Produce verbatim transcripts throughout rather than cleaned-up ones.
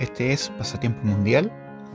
Este es Pasatiempo Mundial.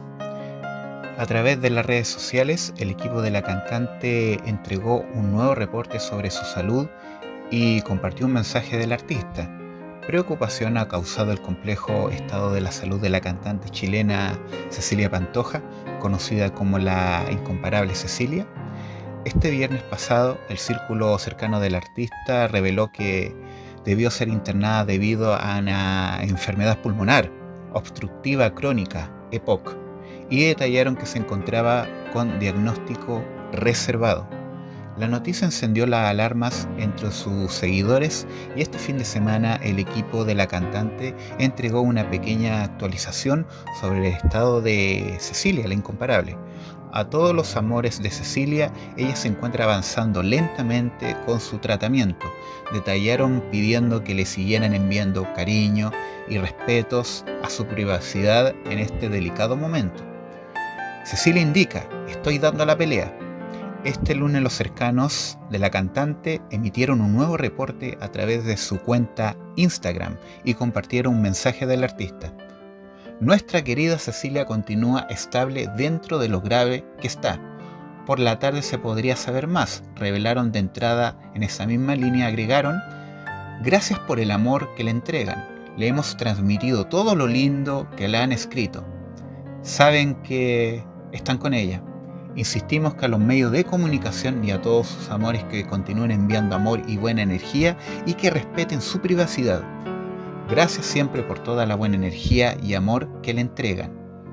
A través de las redes sociales, el equipo de la cantante entregó un nuevo reporte sobre su salud y compartió un mensaje del artista. Preocupación ha causado el complejo estado de la salud de la cantante chilena Cecilia Pantoja, conocida como la incomparable Cecilia. Este viernes pasado, el círculo cercano del artista reveló que debió ser internada debido a una enfermedad pulmonar obstructiva crónica, E P O C, y detallaron que se encontraba con diagnóstico reservado. La noticia encendió las alarmas entre sus seguidores y este fin de semana el equipo de la cantante entregó una pequeña actualización sobre el estado de Cecilia, la incomparable. A todos los amores de Cecilia, ella se encuentra avanzando lentamente con su tratamiento. Detallaron pidiendo que le siguieran enviando cariño y respetos a su privacidad en este delicado momento. Cecilia indica: estoy dando la pelea. Este lunes los cercanos de la cantante emitieron un nuevo reporte a través de su cuenta Instagram y compartieron un mensaje del artista. Nuestra querida Cecilia continúa estable dentro de lo grave que está. Por la tarde se podría saber más, revelaron de entrada. En esa misma línea agregaron: gracias por el amor que le entregan. Le hemos transmitido todo lo lindo que le han escrito. Saben que están con ella. Insistimos que a los medios de comunicación y a todos sus amores que continúen enviando amor y buena energía y que respeten su privacidad. Gracias siempre por toda la buena energía y amor que le entregan.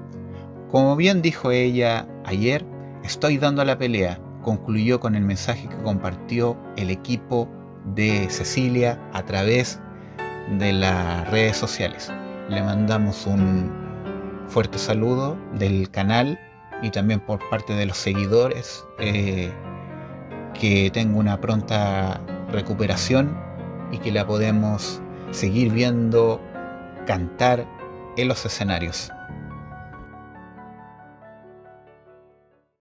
Como bien dijo ella ayer, estoy dando la pelea, concluyó con el mensaje que compartió el equipo de Cecilia a través de las redes sociales. Le mandamos un fuerte saludo del canal y también por parte de los seguidores, eh, que tenga una pronta recuperación y que la podemos seguir viendo cantar en los escenarios.